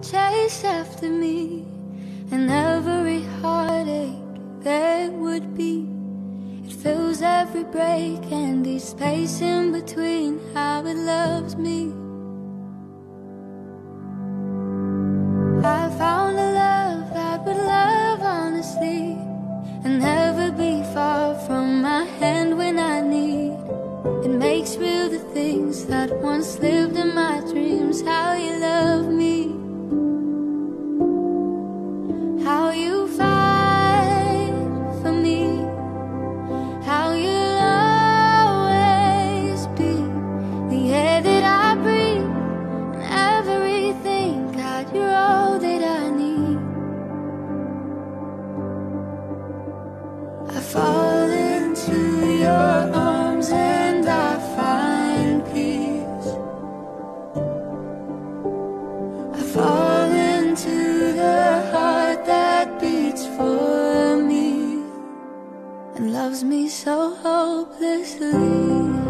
chase after me, and every heartache there would be. It fills every break and each space in between. How it loves me. I found a love that would love honestly, and never be far from my hand when I need. It makes real the things that once lived in my dreams. How you love me, how you fight for me, how you'll always be the air that I breathe and everything. God, you're all that I need. I fall into your arms and I find peace. I fall into the heart that beats for me and loves me so hopelessly.